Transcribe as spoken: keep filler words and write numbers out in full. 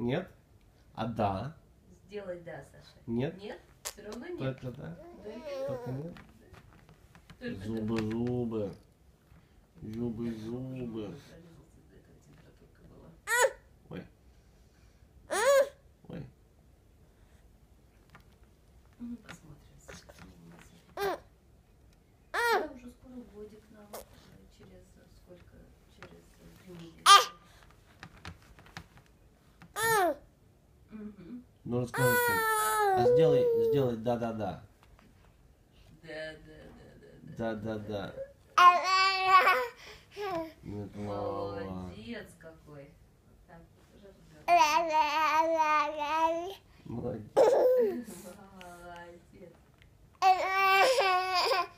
Нет? А да? Сделай да, Саша. Нет? Нет? Все равно нет. Только да? Да. Только нет? Только Зубы, да. зубы. Зубы, зубы. Ой. Ой. Ну, посмотрим. Да, уже скоро годик нам. Через сколько? Через три недели. Угу. Ну расскажи что-нибудь. А сделай, сделай да-да-да. Да, да, да, да, да. Да-да-да. Нет, мало. Молодец какой. Вот так уже разговаривай. Молодец. Молодец.